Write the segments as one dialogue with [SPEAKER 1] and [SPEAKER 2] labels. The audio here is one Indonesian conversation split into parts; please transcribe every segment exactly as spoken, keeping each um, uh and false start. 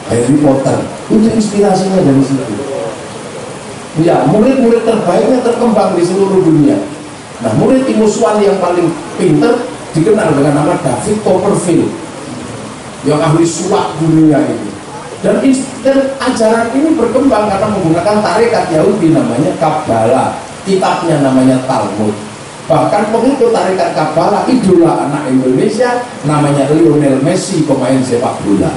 [SPEAKER 1] Harry Potter itu inspirasinya dari situ. Ya, murid-murid terbaiknya terkembang di seluruh dunia. Nah, murid Imuswan yang paling pinter dikenal dengan nama David Copperfield, yang ahli sulap dunia ini. Dan, dan ajaran ini berkembang karena menggunakan tarekat Yahudi namanya Kabbalah, kitabnya namanya Talmud. Bahkan pengikut tarekat Kabbalah, idola anak Indonesia namanya Lionel Messi, pemain sepak bola.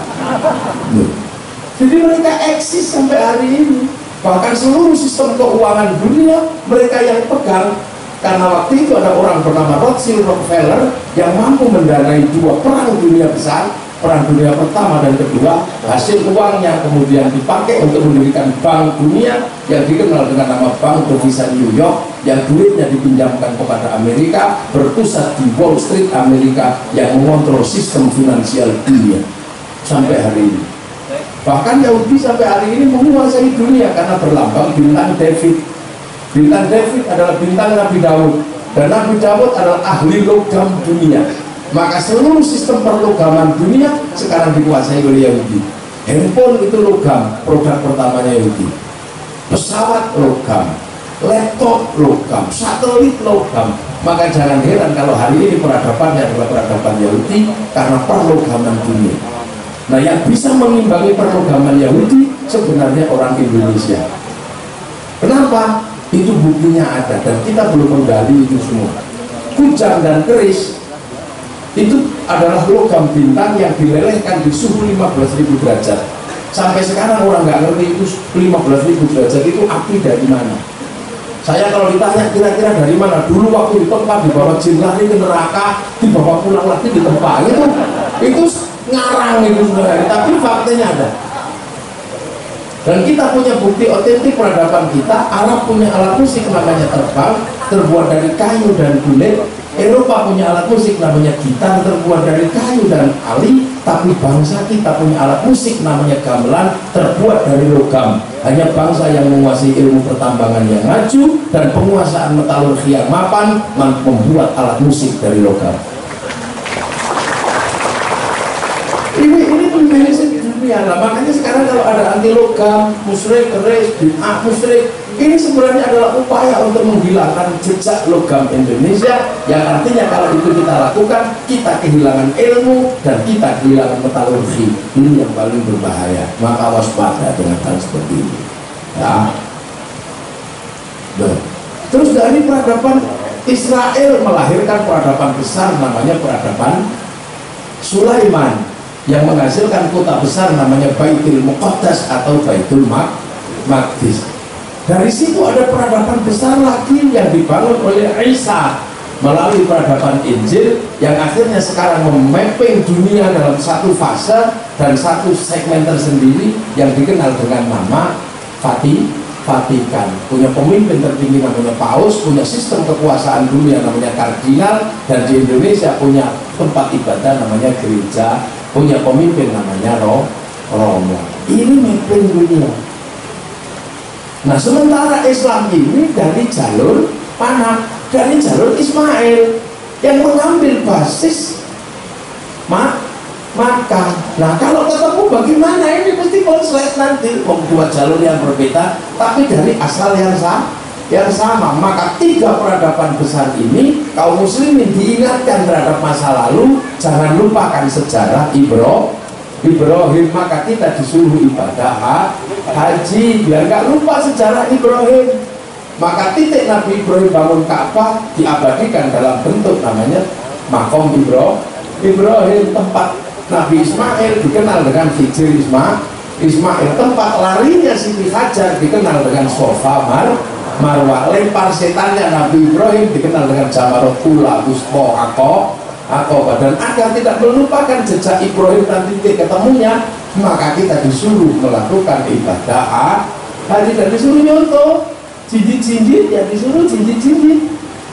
[SPEAKER 1] Jadi mereka eksis sampai hari ini. Bahkan seluruh sistem keuangan dunia mereka yang pegang. Karena waktu itu ada orang bernama Rothschild Rockefeller yang mampu mendanai dua perang dunia besar, perang dunia pertama dan kedua. Hasil uangnya kemudian dipakai untuk mendirikan bank dunia yang dikenal dengan nama Bank Devisa New York, yang duitnya dipinjamkan kepada Amerika, berpusat di Wall Street Amerika, yang mengontrol sistem finansial dunia sampai hari ini. Bahkan Yahudi sampai hari ini menguasai dunia karena berlambang bintang David. Bintang David adalah bintang Nabi Daud, dan Nabi Daud adalah ahli logam dunia. Maka seluruh sistem perlogaman dunia sekarang dikuasai oleh Yahudi. Handphone itu logam, produk pertamanya Yahudi. Pesawat logam, laptop logam, satelit logam. Maka jangan heran kalau hari ini peradabannya adalah peradaban Yahudi karena perlogaman dunia. Nah, yang bisa mengimbangi perlogaman Yahudi sebenarnya orang Indonesia. Kenapa? Itu buktinya ada dan kita belum menggali itu semua. Kujang dan keris itu adalah logam bintang yang dilelehkan di suhu lima belas ribu derajat. Sampai sekarang orang nggak ngerti itu lima belas ribu derajat itu api dari mana. Saya kalau ditanya kira-kira dari mana, dulu waktu ditempa dibawa jin lari ke neraka, dibawa pulang lagi ditempa, itu itu ngarang itu sebenarnya, tapi faktanya ada. Dan kita punya bukti otentik peradaban kita. Arab punya alat musik namanya terbang, terbuat dari kayu dan kulit. Eropa punya alat musik namanya gitar, terbuat dari kayu dan ali. Tapi bangsa kita punya alat musik namanya gamelan, terbuat dari logam. Hanya bangsa yang menguasai ilmu pertambangan yang maju dan penguasaan metalurgi yang mapan membuat alat musik dari logam. Ini ini pemberesan dunia lah. Makanya sekarang kalau ada anti logam, musyrik, keris, bid'ah, musyrik, ini sebenarnya adalah upaya untuk menghilangkan jejak logam Indonesia, yang artinya kalau itu kita lakukan, kita kehilangan ilmu dan kita kehilangan metalurgi. Ini yang paling berbahaya. Maka waspada dengan hal seperti ini. Ya. Duh. Terus dari peradaban Israel melahirkan peradaban besar namanya peradaban Sulaiman, yang menghasilkan kota besar namanya Baitul Muqaddas atau Baitul Maqdis. Dari situ ada peradaban besar lagi yang dibangun oleh Isa melalui peradaban Injil, yang akhirnya sekarang memapping dunia dalam satu fase dan satu segmen tersendiri yang dikenal dengan nama Vati, Vatikan. Punya pemimpin tertinggi namanya Paus, punya sistem kekuasaan dunia namanya kardinal, dan di Indonesia punya tempat ibadah namanya gereja, punya pemimpin namanya Roh Romo. Ini mapping dunia. Nah, sementara Islam ini dari jalur mana? Dari jalur Ismail yang mengambil basis mak maka. Nah, kalau ketemu bagaimana? Ini mesti konslet nanti membuat jalur yang berbeda, tapi dari asal yang sama. Yang sama. Maka tiga peradaban besar ini kaum muslimin diingatkan terhadap masa lalu. Jangan lupakan sejarah Ibro Ibrahim. Maka kita disuruh ibadah haji biar nggak lupa sejarah Ibrahim. Maka titik Nabi Ibrahim bangun Ka'bah diabadikan dalam bentuk namanya Makom Ibro Ibrahim. Tempat Nabi Ismail dikenal dengan Hijr Isma Ismail. Tempat larinya Siti Hajar dikenal dengan Sofa Mar Marwah. Lempar setannya Nabi Ibrahim dikenal dengan Jamarot Kula Uspo Ako Ako. Dan agar tidak melupakan jejak Ibrahim dan titik ketemunya, maka kita disuruh melakukan ibadah haji dan disuruh nyontoh jinjit-jinjit, ya disuruh jinjit-jinjit.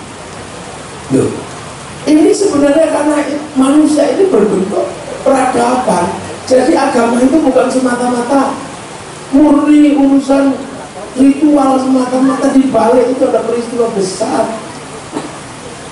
[SPEAKER 1] Loh, ini sebenarnya karena manusia ini berbentuk peradaban. Jadi agama itu bukan semata-mata murni urusan ritual semata-mata, di balik itu ada peristiwa besar.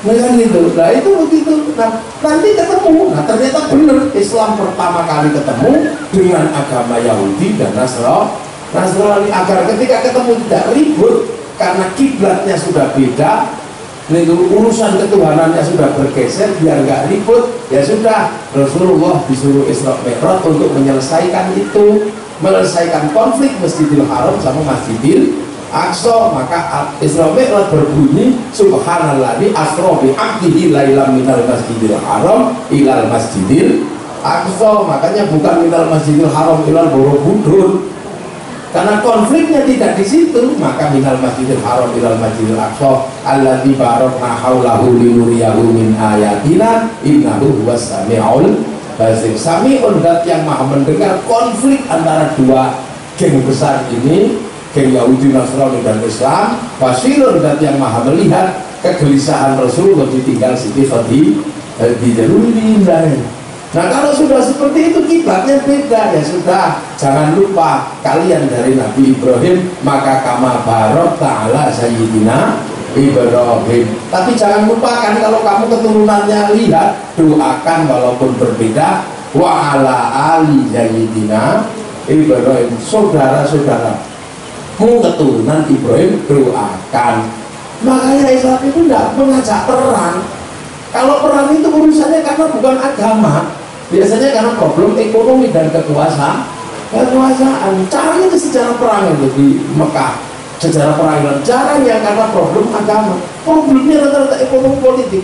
[SPEAKER 1] Nah kan gitu, nah itu begitu. Nah nanti ketemu, nah ternyata benar Islam pertama kali ketemu dengan agama Yahudi dan Nasrani. Nasrani agar ketika ketemu tidak ribut karena kiblatnya sudah beda, itu urusan ketuhanannya sudah bergeser, biar nggak ribut. Ya sudah, Rasulullah disuruh Isra Mi'raj untuk menyelesaikan itu, menyelesaikan konflik Masjidil Haram sama Masjidil Aqsa. Maka Isra Mi'raj berbunyi subhanalladzi asra bi 'abdihi lailam minal masjidil haram ilal masjidil aqsa. Makanya bukan minal masjidil haram ilal borobudur, karena konfliknya tidak di situ. Maka minal masjidil haram ilal masjidil aqsa alladzi barakna haulahu linuriyahu min ayatina innahu huwas samiul basir. Samiun, zat yang maha mendengar konflik antara dua geng besar ini, geng Yahudi, Nasrani dan Islam. Basirun, zat yang maha melihat kegelisahan Rasulullah ditinggal Siti Khadijah. Nah kalau sudah seperti itu kiblatnya beda, ya sudah, jangan lupa kalian dari Nabi Ibrahim, maka kama barok ta'ala sayyidina Ibrahim. Tapi jangan lupakan kalau kamu keturunannya, lihat, doakan walaupun berbeda, wa ala ali sayyidina Ibrahim. Saudara-saudara mu keturunan Ibrahim, doakan. Makanya Islam itu tidak mengajak perang. Kalau perang itu urusannya karena bukan agama, biasanya karena problem ekonomi dan kekuasaan. Kekuasaan, caranya itu sejarah perang itu di Mekah, sejarah perang itu caranya karena problem agama, problemnya rata-rata ekonomi politik.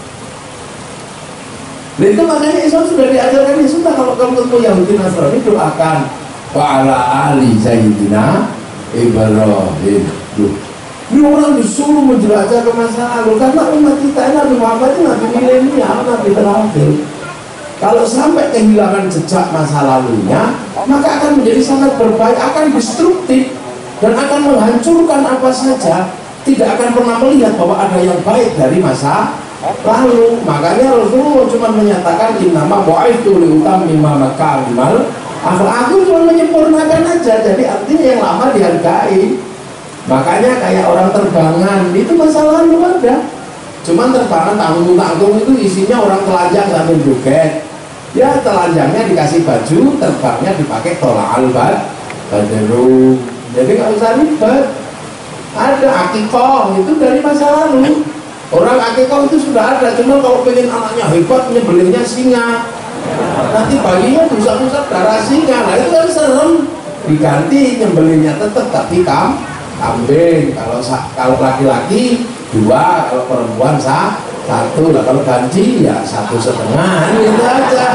[SPEAKER 1] Dan itu makanya Islam sudah diajarkan, ya sudah, kalau kamu ketemu Yahudi Nasrani, doakan wa ala ali sayyidina Ibrahim. Ini orang disuruh menjelajah ke masa lalu karena umat kita Nabi Muhammad itu Nabi milenial, Nabi terakhir. Kalau sampai kehilangan jejak masa lalunya, maka akan menjadi sangat berbahaya, akan destruktif dan akan menghancurkan apa saja. Tidak akan pernah melihat bahwa ada yang baik dari masa lalu. Makanya Rasulullah cuma menyatakan innama bu'itsu liutammima makarimal akhlaq. Aku cuma menyempurnakan aja, jadi artinya yang lama dihargai. Makanya kayak orang terbangan itu masa lalu ada, cuman terbangan tanggung-tanggung itu isinya orang telanjang sambil joget. Ya telanjangnya dikasih baju, terbangnya dipakai tolak albat badru, jadi nggak usah ribet. Ada akikoh itu dari masa lalu, orang akikoh itu sudah ada, cuma kalau pengen anaknya hebat nyebelinnya singa, nanti bayinya pusat-pusat darah singa, nah itu kan serem. Diganti nyembelinnya tetap tapi kam kambing. Kalau kalau laki-laki dua, kalau perempuan sah satu lah. Kalau ganti ya satu setengah, itu aja.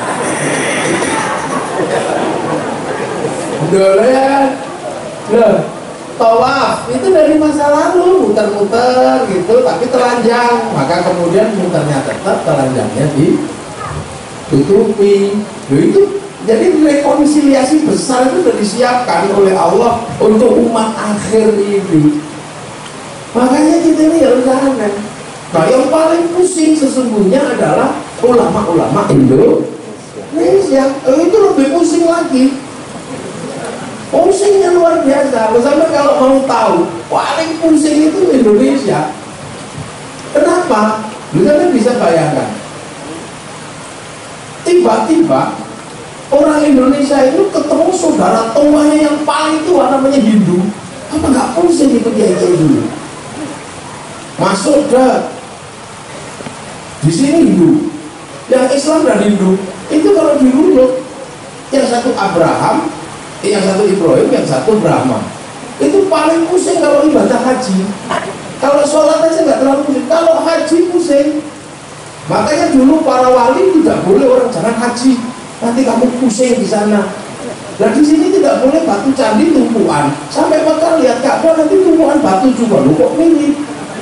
[SPEAKER 1] Boleh. Loh, tawaf itu dari masa lalu, muter-muter gitu, tapi telanjang. Maka kemudian muternya tetap, telanjangnya ditutupi. Loh itu. Jadi rekonsiliasi besar itu sudah disiapkan oleh Allah untuk umat akhir ini. Makanya kita ini harus aneh. Nah yang paling pusing sesungguhnya adalah ulama-ulama Indonesia. Oh, itu lebih pusing lagi. Pusingnya luar biasa. Sampai kalau mau tahu, paling pusing itu Indonesia. Kenapa? Misalnya bisa bayangkan, tiba-tiba orang Indonesia itu ketemu saudara tuanya yang paling tua namanya Hindu. Apa nggak pusing itu dia kayak dulu? Masuk dah di sini Hindu, yang Islam dan Hindu itu kalau dirunut, yang satu Abraham, yang satu Ibrahim, yang satu Brahma. Itu paling pusing kalau ibadah haji. Kalau sholat aja nggak terlalu pusing, kalau haji pusing. Makanya dulu para wali tidak boleh orang jangan haji, nanti kamu pusing di sana. Nah di sini tidak boleh batu candi tumpuan. Sampai Mekah lihat Ka'bah nanti tumpuan batu juga, lu kok mirip.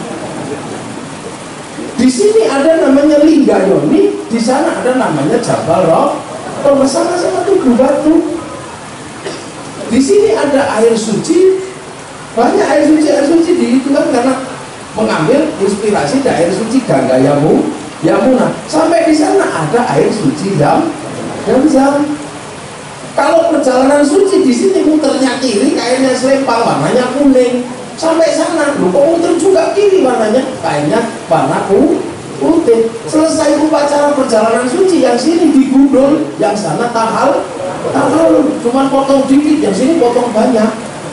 [SPEAKER 1] Di sini ada namanya Linggayoni, di sana ada namanya Jabal Roh. Kalau sama-sama tubuh batu. Di sini ada air suci, banyak air suci air suci di itu kan karena mengambil inspirasi dari air suci Gangga Yamu, Yamuna. Sampai di sana ada air suci Zam. Zam-zam. Kalau perjalanan suci di sini muternya kiri, kayaknya selempang warnanya kuning. sampai sana. Lu kok muter juga kiri, warnanya kainnya warna putih. Selesai upacara perjalanan suci, yang sini digundul, yang sana tahal tahal cuma potong dikit, yang sini potong banyak.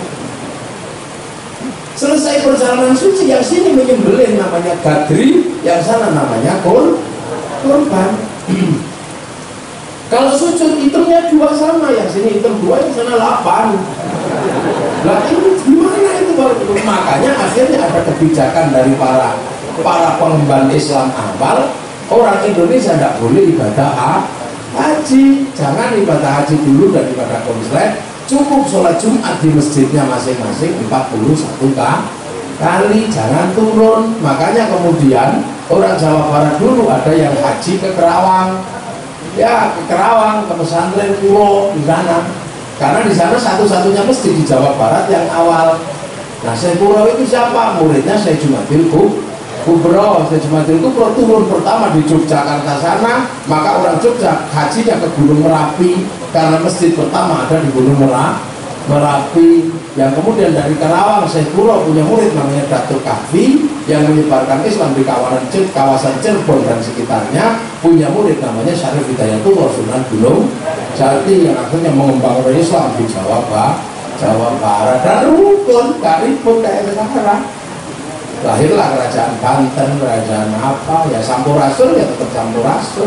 [SPEAKER 1] Selesai perjalanan suci, yang sini menyembelih namanya gadri, yang sana namanya kol korban. Kalau sujud hitamnya dua sama, yang sini hitam dua, yang sana delapan. Lah ini gimana itu? Makanya akhirnya ada kebijakan dari para para pengemban Islam awal, orang Indonesia tidak boleh ibadah haji. Jangan ibadah haji dulu dan ibadah konslet, cukup sholat Jumat di masjidnya masing-masing empat puluh satu kali, jangan turun. Makanya kemudian orang Jawa Barat dulu ada yang haji ke Kerawang, ya ke Kerawang, ke pesantren Puro di sana, karena di sana satu-satunya masjid di Jawa Barat yang awal. Nah, Syekh Puro itu siapa? Muridnya Syekh Jumadil Kubro. Syekh Jumadil Kubro turun pertama di Yogyakarta sana, maka orang Jogja hajinya ke Gunung Merapi, karena masjid pertama ada di Gunung Merapi. Yang kemudian dari Kerawang, Syekh Puro punya murid namanya Datuk Kahfi yang menyebarkan Islam di kawasan kawasan Cirebon dan sekitarnya, punya murid namanya Syarif Hidayatullah Sunan Gunung Jati yang akhirnya mengembangkan Islam di Jawa Barat. Jawa Barat dan rukun, gak ribut kayak sekarang. Lahirlah kerajaan Banten, kerajaan apa ya, Sampurasun ya tetap Sampurasun.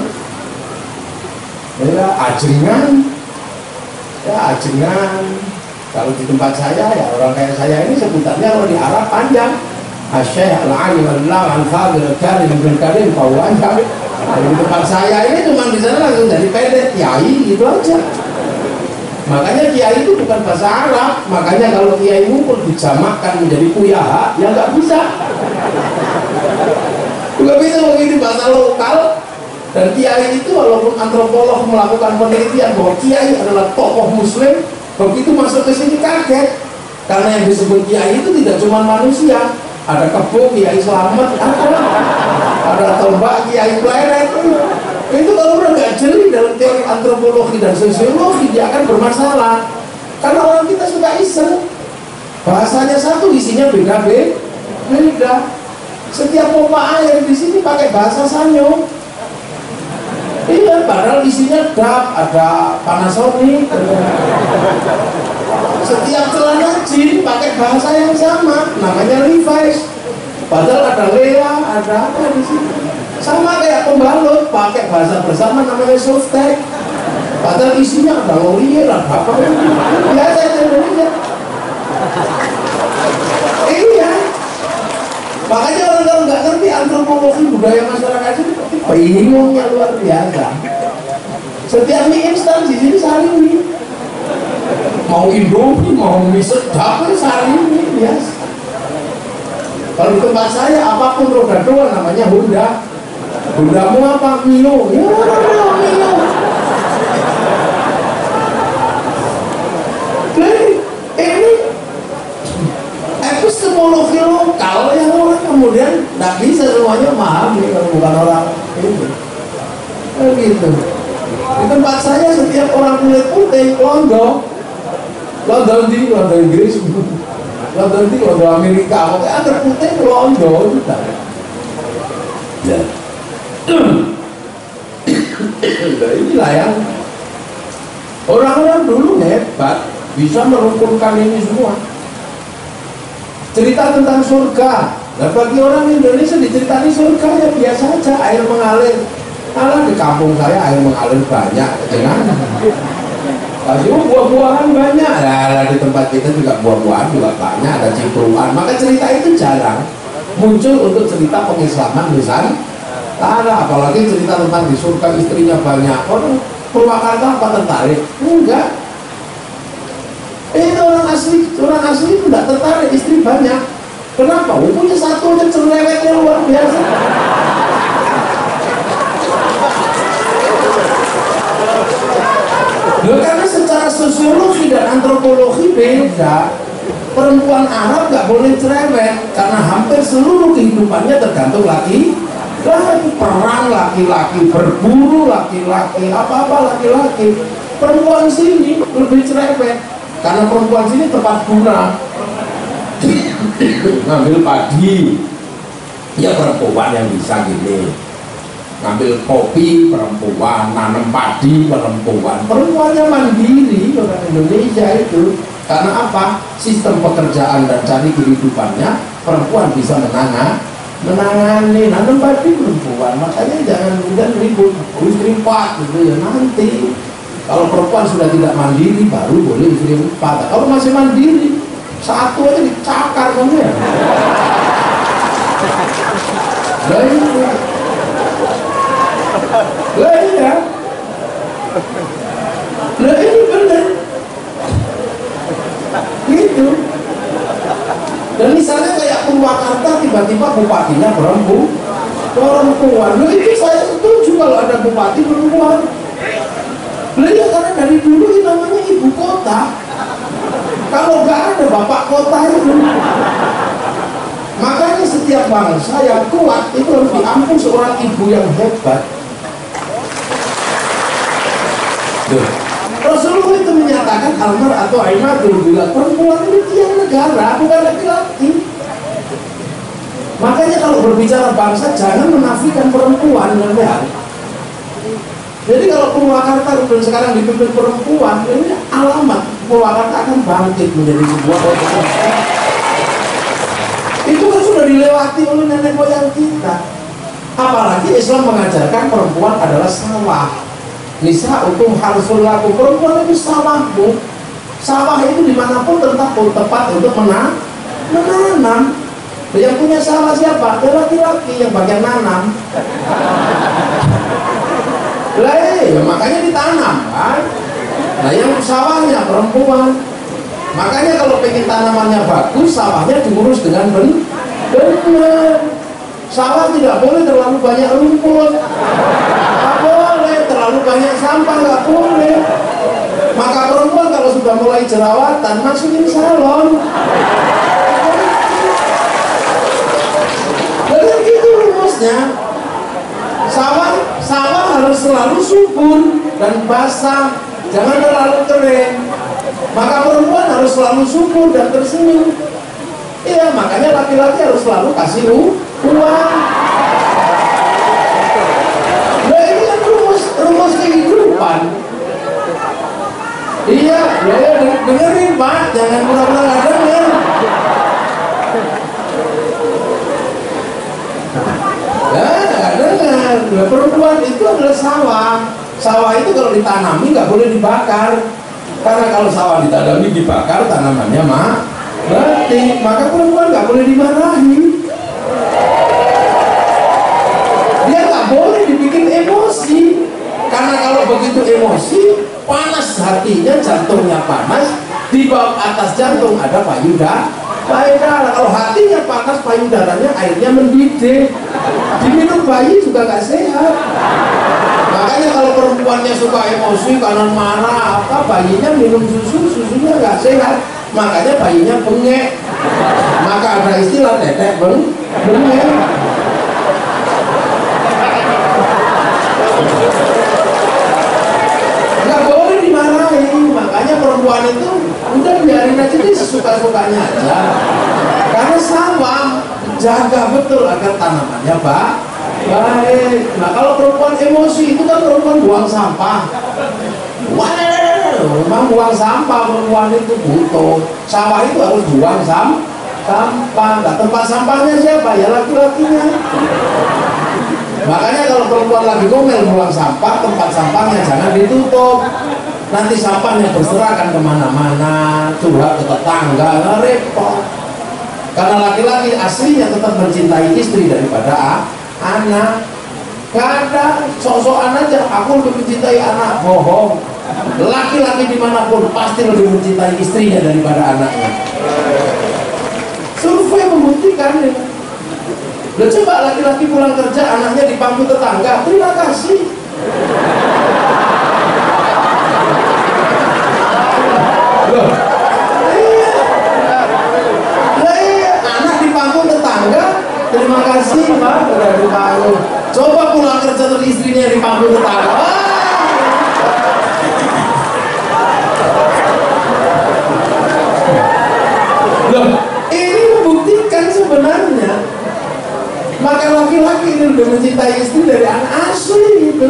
[SPEAKER 1] Ya Ajengan, ya Ajengan. Kalau di tempat saya ya orang kayak saya ini sebutannya kalau di Arab panjang. Asy'aikh al-alim al-lam al-fadil al-karim al-karim fawaja. Di tempat saya ini cuma di sana langsung jadi pendek, kiai gitu aja. Makanya kiai itu bukan bahasa Arab. Makanya kalau kiai ngumpul dijamakkan menjadi kuyaha, ya nggak bisa. Nggak bisa menjadi bahasa lokal. Dan kiai itu walaupun antropolog melakukan penelitian bahwa kiai adalah tokoh muslim, begitu masuk ke sini kaget. Karena yang disebut kiai itu tidak cuma manusia. Ada kebo, kiai selamat, ada ada tombak, kiai pleret. Itu kalau udah nggak jeli dalam teori antropologi dan sosiologi, dia akan bermasalah. Karena orang kita suka iseng, bahasanya satu, isinya beda beda. Setiap pompa air di sini pakai bahasa Sanyo. Iya, padahal isinya dap, ada Panasonic. Setiap celana jin pakai bahasa yang sama, namanya Levi's. Padahal ada Lea, ada apa di sini. Sama kayak pembalut, pakai bahasa bersama namanya softtek. Padahal isinya ada L'Oreal, ada apa. Biasa di Indonesia. Iya. Makanya orang kalau nggak ngerti antropologi budaya masyarakat itu bingungnya luar biasa. Setiap mie instan di sini sari mie. Mau Indomie, mau mie sedap, sari mie biasa. Kalau di tempat saya apapun roda dua namanya Honda. Hondamu apa? Mio. Ya, Mio. Jadi ini epistemologi lokal yang orang kemudian tidak bisa semuanya memahami kalau bukan orang ini. Begitu. Di tempat saya setiap orang kulit putih londo, londo di londo Inggris, londo di londo Amerika, pokoknya ada putih londo juga. Ya. Nah, inilah yang orang-orang dulu hebat bisa merukunkan ini semua. Cerita tentang surga. Nah, bagi orang Indonesia diceritani surga ya biasa aja, air mengalir. Alah di kampung saya air mengalir banyak, jangan. Pasti buah-buahan banyak. Nah, di tempat kita juga buah-buahan juga banyak, ada cipruan. Maka cerita itu jarang muncul untuk cerita pengislaman misalnya. Ada, apalagi cerita tentang di surga istrinya banyak. Orang Purwakarta apa tertarik? Enggak. Itu orang asli, orang asli itu tidak tertarik istri banyak. Kenapa? Oh, punya satu aja cerewetnya luar biasa. Loh, karena secara sosiologi dan antropologi beda. Perempuan Arab nggak boleh cerewet karena hampir seluruh kehidupannya tergantung laki. Laki perang laki-laki, berburu laki-laki, apa-apa laki-laki. Perempuan sini lebih cerewet karena perempuan sini tempat guna. ngambil padi, ya perempuan yang bisa gini. Ngambil kopi perempuan, nanam padi perempuan. Perempuannya mandiri orang Indonesia itu. Karena apa? Sistem pekerjaan dan cari kehidupannya perempuan bisa menangani, menangani nanam padi perempuan. Makanya jangan kemudian ribut, istri empat gitu ya nanti. Kalau perempuan sudah tidak mandiri baru boleh istri empat. Kalau masih mandiri satu aja dicakar kamu ya. Lah itu. Lah iya. Lah ini benar. Gitu. Dan misalnya kayak Purwakarta tiba-tiba bupatinya perempuan. Perempuan. Loh itu saya setuju kalau ada bupati perempuan. Beliau karena dari dulu ini namanya ibu kota. Kalau nggak ada bapak kota itu. Makanya setiap bangsa yang kuat itu harus diampun seorang ibu yang hebat. Duh. Rasulullah itu menyatakan almar atau aimatul bila perempuan itu tiang negara, bukan laki-laki. Makanya kalau berbicara bangsa jangan menafikan perempuan ya. Jadi kalau Purwakarta dan sekarang dipimpin perempuan, ini alamat Purwakarta akan bangkit menjadi sebuah kota. Itu kan sudah dilewati oleh nenek moyang kita. Apalagi Islam mengajarkan perempuan adalah sawah. Nisa untuk harsul laku, perempuan itu sawahmu. Sawah itu dimanapun tetap tepat untuk menanam. menanam. Yang punya sawah siapa? Laki-laki yang bagian nanam. Lah ya makanya ditanam kan. Nah yang sawahnya perempuan. Makanya kalau pengen tanamannya bagus, sawahnya diurus dengan benar. Sawah tidak boleh terlalu banyak rumput. Tak boleh terlalu banyak sampah, nggak boleh. Maka perempuan kalau sudah mulai jerawatan masukin salon. Jadi gitu rumusnya. Sawah sawah harus selalu subur dan basah, jangan terlalu kering. Maka perempuan harus selalu subur dan tersenyum. Iya, makanya laki-laki harus selalu kasih uang. Nah ini kan rumus rumus kehidupan. Iya, ya dengerin Pak, jangan pura-pura nggak denger. Ya, nggak dengar. Perempuan itu adalah sawah. Sawah itu kalau ditanami nggak boleh dibakar. Karena kalau sawah ditanami dibakar, tanamannya mah mati. Maka perempuan nggak boleh dimarahi. Dia nggak boleh dibikin emosi. Karena kalau begitu emosi, panas hatinya, jantungnya panas, di bawah atas jantung ada payudara. Payudara, kalau hatinya panas, payudaranya airnya mendidih. Diminum bayi juga nggak sehat. Makanya kalau perempuannya suka emosi karena marah, apa bayinya minum susu, susunya nggak sehat. Makanya bayinya bengek. Maka ada istilah tetek beng, bengek. Nggak boleh dimarahin. Makanya perempuan itu udah biarin aja dia sesuka-sukanya aja. Karena sawah jaga betul agar tanamannya pak baik. Nah kalau perempuan emosi itu kan perempuan buang sampah. Wah, memang buang sampah perempuan itu butuh. Sawah itu harus buang sam sampah. Nah, tempat sampahnya siapa? Ya laki-lakinya. Makanya kalau perempuan lagi ngomel buang sampah, tempat sampahnya jangan ditutup. Nanti sampahnya berserakan kemana-mana, curhat ke tetangga, nggak repot. Karena laki-laki aslinya tetap mencintai istri daripada anak. Kadang sok-sokan aja, aku lebih mencintai anak, bohong. Laki-laki dimanapun pasti lebih mencintai istrinya daripada anaknya. Survei membuktikan ya. Loh, coba laki-laki pulang kerja, anaknya di pangku tetangga, terima kasih. Loh, iya. Loh, iya. Anak di pangku tetangga, terima kasih Pak, udah di pangku. Coba pulang kerja terus istrinya di pangku tetangga. Wah. Loh, ini lebih mencintai istri dari anak asli itu.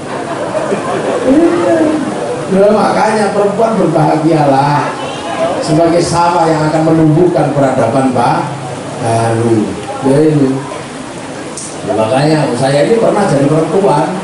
[SPEAKER 1] Iya. Nah, makanya perempuan berbahagialah sebagai sama yang akan menumbuhkan peradaban bah baru. Ya ini. Nah, makanya saya ini pernah jadi perempuan.